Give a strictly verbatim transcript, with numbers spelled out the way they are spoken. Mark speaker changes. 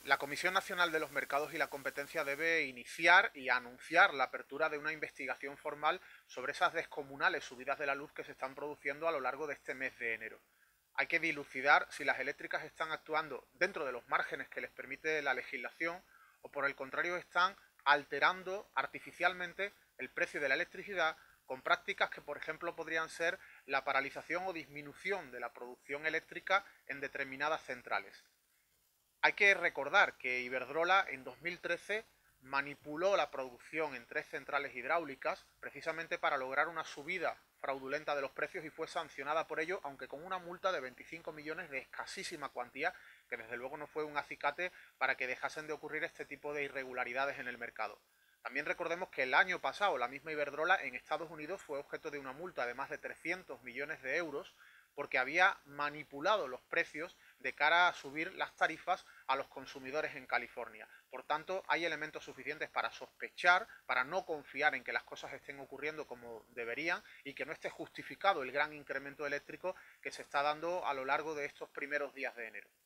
Speaker 1: La Comisión Nacional de los Mercados y la Competencia debe iniciar y anunciar la apertura de una investigación formal sobre esas descomunales subidas de la luz que se están produciendo a lo largo de este mes de enero. Hay que dilucidar si las eléctricas están actuando dentro de los márgenes que les permite la legislación o por el contrario están alterando artificialmente el precio de la electricidad con prácticas que, por ejemplo, podrían ser la paralización o disminución de la producción eléctrica en determinadas centrales. Hay que recordar que Iberdrola en dos mil trece manipuló la producción en tres centrales hidráulicas precisamente para lograr una subida fraudulenta de los precios y fue sancionada por ello, aunque con una multa de veinticinco millones de escasísima cuantía, que desde luego no fue un acicate para que dejasen de ocurrir este tipo de irregularidades en el mercado. También recordemos que el año pasado la misma Iberdrola en Estados Unidos fue objeto de una multa de más de trescientos millones de euros porque había manipulado los precios de cara a subir las tarifas a los consumidores en California. Por tanto, hay elementos suficientes para sospechar, para no confiar en que las cosas estén ocurriendo como deberían y que no esté justificado el gran incremento eléctrico que se está dando a lo largo de estos primeros días de enero.